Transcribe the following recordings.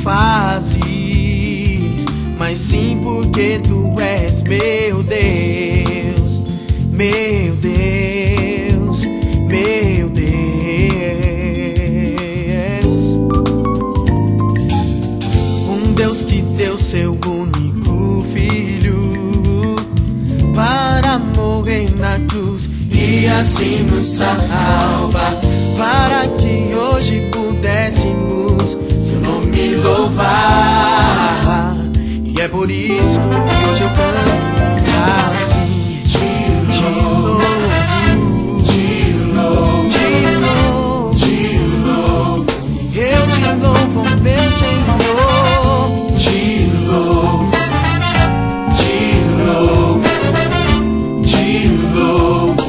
fazes, mas sim porque tu és meu Deus, meu Deus, meu Deus. Um Deus que deu seu único filho para morrer na cruz e assim nos salva, para que hoje pudéssemos seu nome louvar. E é por isso que hoje eu canto assim: te louvo, eu te louvo, meu Senhor. Te louvo, te louvo, te louvo.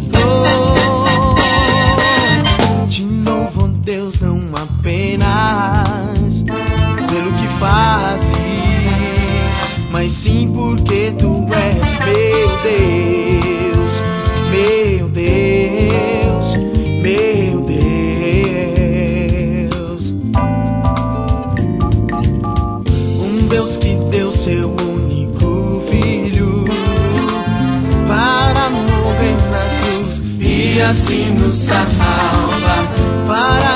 Te louvo, Deus, não apenas pelo que fazes, mas sim porque tu és meu Deus, meu Deus, meu Deus. Um Deus que deu seu único filho para morrer na cruz e assim nos salva, para